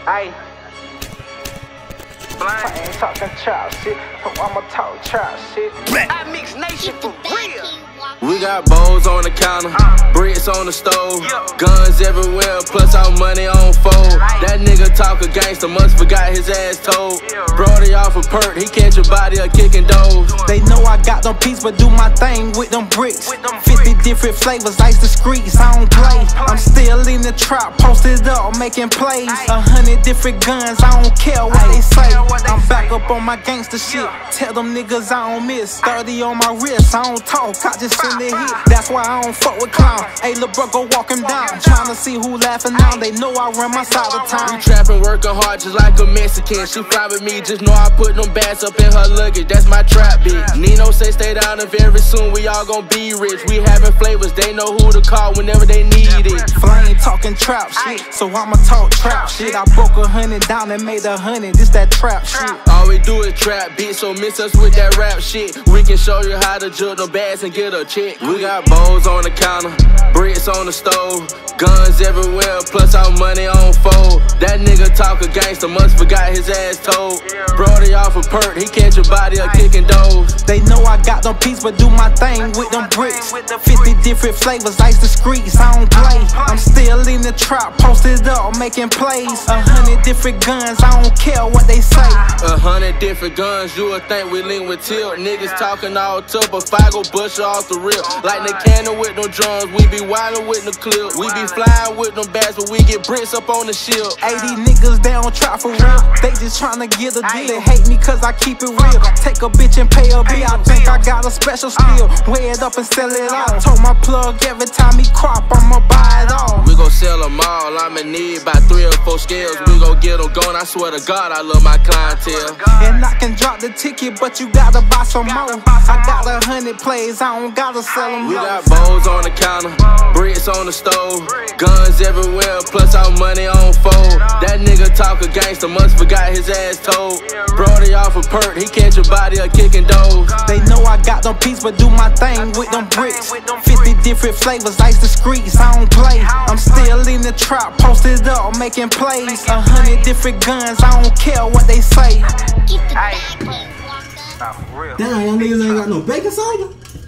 Ayy. I ain't talking child shit, I'ma talk child shit. I mix nation for real. We got bowls on the counter, bricks on the stove, guns everywhere, plus our money on fold. That nigga talk a gangster, must forgot his ass told. Brody off a perk, he catch a body a kicking doors. They know I got them peas, but do my thing with them bricks. 50 different flavors, ice the streets, I don't play. I'm still in the trap, posted up, making plays. 100 different guns, I don't care what they say. I'm back up on my gangster shit, tell them niggas I don't miss. 30 on my wrist, I don't talk, I just send it hit. That's why I don't fuck with clown. Hey, lil' bro, go walk him down. Tryna see who laughing now, they know I run my side of town. We trappin', working hard just like a Mexican. She fly with me, just know I put them bags up in her luggage, that's my trap bitch. Nino say stay down and very soon we all gon' be rich. We having flavors, they know who to call whenever they need it. Flame talking trap shit, so I'ma talk trap shit. I broke 100 down and made 100, this that trap shit. All we do is trap bitch, so miss us with that rap shit. We can show you how to jug them bags and get a check. We got bowls on the counter, bricks on the stove, guns everywhere, plus our money on fold. That nigga talk a gangster, must forgot his ass told. Brody off a perk, he catch a body a kicking doors. They know I got them peas, but do my thing with them bricks. 50 different flavors, ice the streets, I don't play. I'm still in the trap, posted up, making plays. 100 different guns, I don't care what they say. 100 different guns, you would think we link with Tilt. Niggas talking all tough, but if I go bust you off the rip. Like the cannon with no drums, we be wildin' with the clip. We be flying with them bats, but we get bricks up on the ship. 80 niggas, they don't try for real, they just tryna get a deal. They hate me cause I keep it real, take a bitch and pay a bill. I think I got a special skill, weigh it up and sell it all. Told my plug every time he crop, I'ma buy it all. We gon' sell them all, I'm in need by 3 or 4 scales. We gon' get them going, I swear to God I love my clientele. And I can drop the ticket, but you gotta buy some more. I got 100 plays, I don't gotta sell them. We got bowls on the counter, bricks on the stove, guns everywhere, plus our money on fold. That nigga talk a gangster, must forgot his ass told. Brody off a perk, he catch a body a kicking doors. They know I got them peas, but do my thing with them bricks. 50 different flavors, ice the streets, I don't play. I'm still in the trap, posted up, making plays. 100 different guns, I don't care what they say. Damn, y'all niggas ain't got no baking soda?